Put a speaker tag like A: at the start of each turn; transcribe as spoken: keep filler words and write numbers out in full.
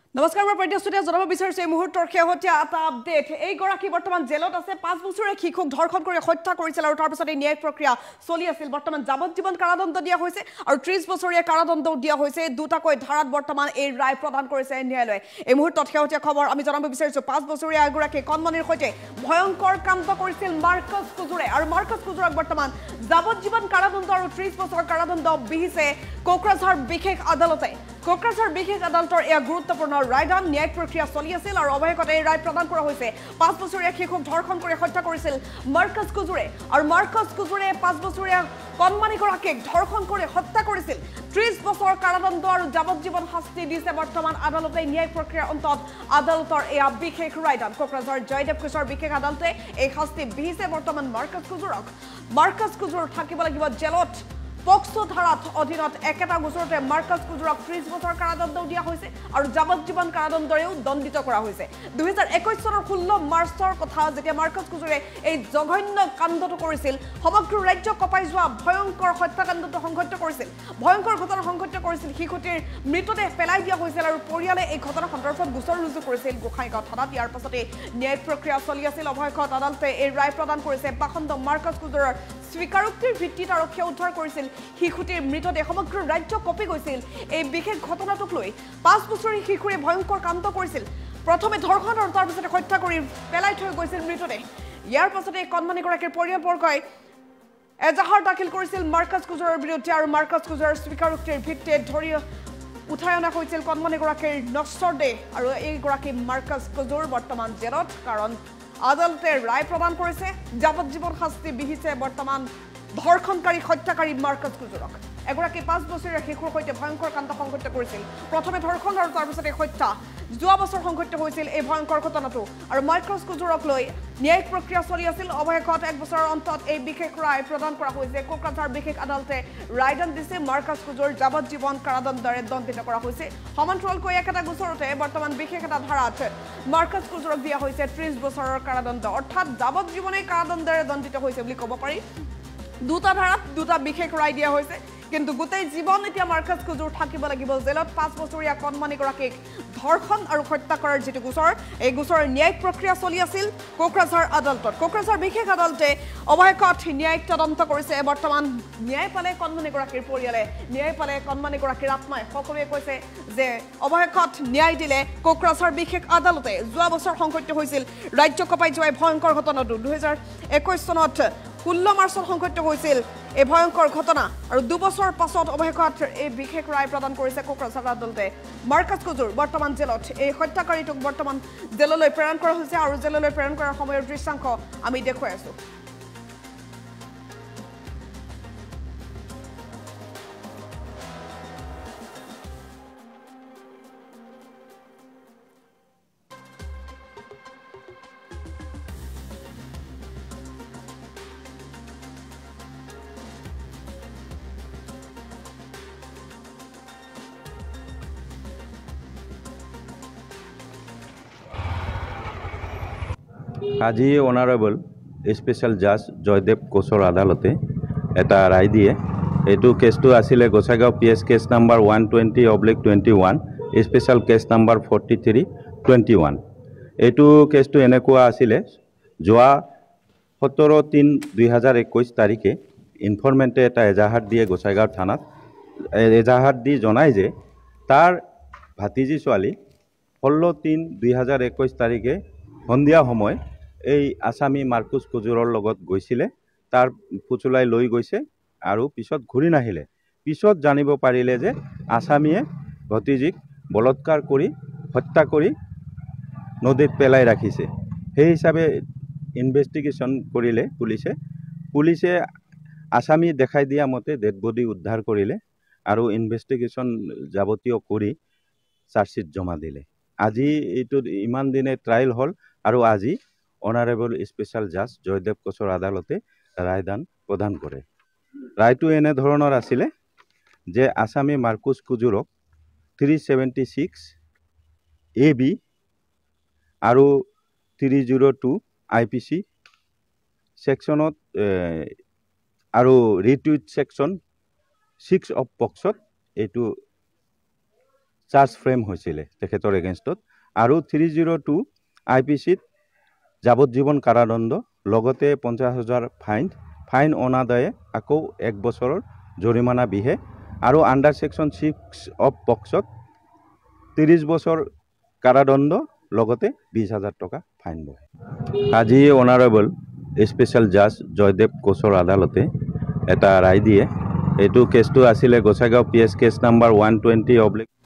A: নমস্কাৰ মই প্ৰত্যুত্তৰে জনাব বিচাৰিছো এই মুহূৰ্তৰ শেহতীয়া এটা আপডেট এই গৰাকী বৰ্তমান জেলত আছে পাঁচ বছৰীয়া শিশুক ধৰ্ষণ কৰি হত্যা কৰিছিল আৰু তাৰ পিছত এই ন্যায়িক প্ৰক্ৰিয়া চলি আছিল বৰ্তমান যাৱজ্জীৱন কাৰাদণ্ড দিয়া হৈছে আৰু ত্ৰিশ বছৰীয়া কাৰাদণ্ড দিয়া হৈছে দুটাকৈ ধাৰাত বৰ্তমান এই ৰায় প্ৰদান কৰিছে ন্যায়ালয়ে এই মুহূৰ্তত শেহতীয়া খবৰ আমি জনাব বিচাৰিছো পাঁচ বছৰীয়া এগৰাকী কণমানিৰ সৈতে ভয়ংকৰ কাণ্ড কৰিছিল মাৰ্কাছ কুজুৰে আৰু মাৰ্কাছ কুজুৰক বৰ্তমান যাৱজ্জীৱন কাৰাদণ্ড আৰু ত্ৰিশ বছৰ কাৰাদণ্ড বিহিছে কোকৰাঝাৰ বিশেষ আদালতে কোকৰাঝাৰ বিশেষ আদালতৰ এয়া গুৰুত্বপূৰ্ণ ৰায়দান ন্যায়িক প্ৰক্ৰিয়া চলি আছিল আৰু অৱশেষত এই ৰায় প্ৰদান কৰা হৈছে পাঁচ বছৰীয়া শিশুক ধৰ্ষণ কৰি হত্যা কৰিছিল মাৰ্কাছ কুজুৰে আৰু মাৰ্কাছ কুজুৰে পাঁচ বছৰীয়া কণমানিগৰাকীক ধৰ্ষণ কৰি হত্যা কৰিছিল ত্ৰিশ বছৰ কাৰাদণ্ড আৰু যাৱজ্জীৱন শাস্তি দিছে বৰ্তমান আদালতে ন্যায়িক প্ৰক্ৰিয়াৰ অন্তত আদালতৰ এয়া বিশেষ ৰায়দান কোকৰাঝাৰ জয়দেৱ কিশোৰ বিশেষ আদালতে এই শাস্তি বিহিছে বৰ্তমান মাৰ্কাছ কুজুৰক মাৰ্কাছ কুজুৰ থাকিব লাগিব জেলত পক্সো ধাৰাত অধীনত একেটা গোচৰতে মাৰ্কাছ কুজুৰক ত্ৰিশ বছৰ কাৰাদণ্ড দিয়া হৈছে আৰু যাৱজ্জীৱন কাৰাদণ্ডৰেও দণ্ডিত কৰা হৈছে দুহেজাৰ একৈশ চনৰ ষোল্ল মাৰ্চৰ কথা যেতিয়া মাৰ্কাছ কুজুৰে এই জঘন্য কাণ্ডটো কৰিছিল সমগ্ৰ ৰাজ্য কঁপাই যোৱা ভয়ংকৰ হত্যাকাণ্ডটো সংঘটিত কৰিছিল ভয়ংকৰ ঘটনা সংঘটিত কৰিছিল শিশুটিৰ মৃতদেহ পেলাই দিয়া হৈছিল আৰু পৰিয়ালে এই ঘটনা সন্দৰ্ভত গোচৰ ৰুজু কৰিছিল গোসাইগাঁও থানাত ইয়াৰ পাছতে ন্যায়িক প্ৰক্ৰিয়া চলি আছিল অৱশেষত আদালতে এই ৰায় প্ৰদান কৰিছে পাখণ্ড মাৰ্কাছ কুজুৰৰ স্বীকাৰোক্তিৰ ভিত্তিত আৰক্ষীয়ে উদ্ধাৰ কৰিছিল শিশুটিৰ মৃতদেহ সমগ্ৰ ৰাজ্য কঁপি গৈছিল এই বিশেষ ঘটনাটোক লৈ পাঁচ বছৰীয়া শিশুৰে ভয়ংকৰ কাণ্ড কৰিছিল প্ৰথমে ধৰ্ষণ আৰু তাৰ পিছতে হত্যা কৰি পেলাই থৈ গৈছিল মৃতদেহ ইয়াৰ পাছতে কণমানিগৰাকীৰ পৰিয়ালবৰ্গই এজাহাৰ দাখিল কৰিছিল মাৰ্কাছ কুজুৰৰ বিৰুদ্ধে আৰু মাৰ্কাছ কুজুৰৰ স্বীকাৰোক্তিৰ ভিত্তিত ধৰি উঠাই অনা হৈছিল কণমানিগৰাকীৰ নশ্বৰ দেহ আৰু এইগৰাকী মাৰ্কাছ কুজুৰ বৰ্তমান জেলত কাৰণ আদালতে ৰায় প্ৰদান কৰিছে যাৱজ্জীৱন শাস্তি বিহিছে বৰ্তমান ধৰ্ষণকাৰী হত্যাকাৰী মাৰ্কাছ কুজুৰক এগৰাকী পাঁচ বছৰীয়া শিশুৰ সৈতে ভয়ংকৰ কাণ্ড সংঘটিত কৰিছিল প্ৰথমে ধৰ্ষণ আৰু তাৰ পিছতে হত্যা যোৱা বছৰ সংঘটিত হৈছিল এই ভয়ংকৰ ঘটনাটো আৰু মাৰ্কাছ কুজুৰক লৈ ন্যায়িক প্ৰক্ৰিয়া চলি আছিল অৱশেষত এক বছৰৰ অন্তত এই বিশেষ ৰায় প্ৰদান কৰা হৈছে কোকৰাঝাৰ বিশেষ আদালতে ৰায়দান দিছে মাৰ্কাছ কুজুৰ যাৱজ্জীৱন কাৰাদণ্ডৰে দণ্ডিত কৰা হৈছে সমান্তৰালকৈ একেটা গোচৰতে বৰ্তমান বিশেষ এটা ধাৰাত মাৰ্কাছ কুজুৰক দিয়া হৈছে ত্ৰিশ বছৰৰ কাৰাদণ্ড অৰ্থাৎ যাৱজ্জীৱনে কাৰাদণ্ডৰে দণ্ডিত হৈছে বুলি ক'ব পাৰি দুটা ধাৰাত দুটা বিশেষ ৰায় দিয়া হৈছে কিন্তু গোটেই জীৱন এতিয়া মাৰ্কাছ কুজুৰ থাকিব লাগিব জেলত পাঁচ বছৰীয়া কণমানিগৰাকীক ধৰ্ষণ আৰু হত্যা কৰাৰ যিটো গোচৰ এই গোচৰৰ ন্যায়িক প্ৰক্ৰিয়া চলি আছিল কোকৰাঝাৰ আদালতত কোকৰাঝাৰ বিশেষ আদালতে অৱশেষত ন্যায়িক তদন্ত কৰিছে বৰ্তমান ন্যায় পালে কণমানিগৰাকীৰ পৰিয়ালে ন্যায় পালে কণমানিগৰাকীৰ আত্মাই সকলোৱে কৈছে যে অৱশেষত ন্যায় দিলে কোকৰাঝাৰ বিশেষ আদালতে যোৱা বছৰ সংঘটিত হৈছিল ৰাজ্য কঁপাই যোৱা ভয়ংকৰ ঘটনাটো দুহেজাৰ একৈশ চনত ষোল্ল মাৰ্চত সংঘটিত হৈছিল এই ভয়ংকৰ ঘটনা আৰু দুবছৰ পাছত অৱশেষত এই বিশেষ ৰায় প্ৰদান কৰিছে কোকৰাঝাৰ আদালতে মাৰ্কাছ কুজুৰ বৰ্তমান জেলত এই হত্যাকাৰীটোক বৰ্তমান জেললৈ প্ৰেৰণ কৰা হৈছে আৰু জেললৈ প্ৰেৰণ কৰাৰ সময়ৰ দৃশ্যাংশ আমি দেখুৱাই আছো
B: আজি অনাৰেবল স্পেচিয়েল জাজ জয়দেৱ কোচৰ আদালতে এটা ৰায় দিয়ে এইটো কেছটো আছিলে Gossaigaon P S case number one twenty oblique twenty one special case number forty three twenty one এইটো কেছটো এনেকুৱা আছিলে যোৱা সোতৰ তিন দুই হাজাৰ একৈছ তাৰিখে ইনফৰ্মেণ্টে এটা এজাহাৰ দিয়ে গোসাইগাঁও থানাত এজাহাৰ দি জনায় যে তাৰ ভাতিজী ছোৱালী ষোল্ল তিন দুই হাজাৰ একৈছ তাৰিখে সন্ধিয়া সময় এই আছামী মাৰ্কাছ কুজুৰৰ লগত গৈছিলে তাৰ পুচুলাই লৈ গৈছে আৰু পিছত ঘূৰি নাহিলে পিছত জানিব পাৰিলে যে আছামীয়ে ভতিজীক বলৎকাৰ কৰি হত্যা কৰি নদীত পেলাই ৰাখিছে সেই হিচাপে ইনভেষ্টিগেশ্যন কৰিলে পুলিচে পুলিচে আছামী দেখাই দিয়া মতে ডেড বডি উদ্ধাৰ কৰিলে আৰু ইনভেষ্টিগেশ্যন যাৱতীয় কৰি চাৰ্জশ্বিট জমা দিলে আজি এইটো ইমান দিনে ট্ৰায়েল হ'ল আৰু আজি অনাৰেবল স্পেচিয়েল জাজ জয়দেৱ কোচৰ আদালতে ৰায়দান প্ৰদান কৰে ৰায়টো এনেধৰণৰ আছিলে যে আছামী মাৰ্কাছ কুজুৰক three seventy six A B আৰু three zero' two I P C ছেকশ্যনত আৰু ৰিটুইট ছেকশ্যন ছিক্স অফ পক্সত এইটো চাৰ্জ ফ্ৰেম হৈছিলে তেখেতৰ এগেইনষ্টত আৰু three zero' two I P চিত যাৱজ্জীৱন কাৰাদণ্ড লগতে পঞ্চাছ হাজাৰ ফাইন ফাইন অনাদায়ে আকৌ এক বছৰৰ জৰিমনা বিহে আৰু আণ্ডাৰ ছেকশ্যন ছিক্স অফ পক্সত ত্ৰিছ বছৰ কাৰাদণ্ড লগতে বিছ হাজাৰ টকা ফাইন বহে। আজি অনাৰেবল স্পেচিয়েল জাজ জয়দেৱ কোচৰ আদালতে এটা ৰায় দিয়ে। এইটো কেছটো আছিলে Gossaigaon P S case number one twenty oblique